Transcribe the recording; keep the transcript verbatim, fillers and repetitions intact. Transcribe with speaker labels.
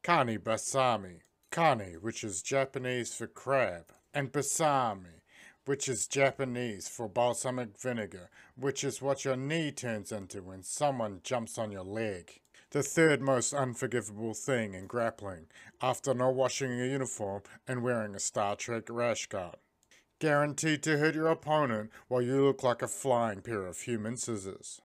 Speaker 1: Kani Basami. Kani, which is Japanese for crab, and Basami, which is Japanese for balsamic vinegar, which is what your knee turns into when someone jumps on your leg. The third most unforgivable thing in grappling, after not washing your uniform and wearing a Star Trek rash guard. Guaranteed to hurt your opponent while you look like a flying pair of human scissors.